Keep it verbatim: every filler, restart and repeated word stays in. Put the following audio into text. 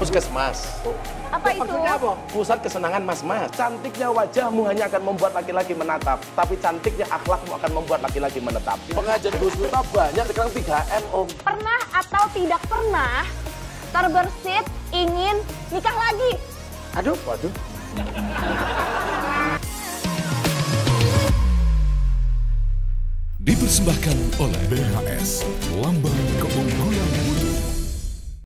puskesmas. Apa itu? Apa? Pusat kesenangan mas-mas. Cantiknya wajahmu hanya akan membuat laki-laki menatap, tapi cantiknya akhlakmu akan membuat laki-laki menetap. Pengajian Gus Miftah banyak, sekarang tiga M om. Pernah atau tidak pernah terbersit ingin nikah lagi? Aduh, waduh. Dipersembahkan oleh B H S, Lambang Keunggulan.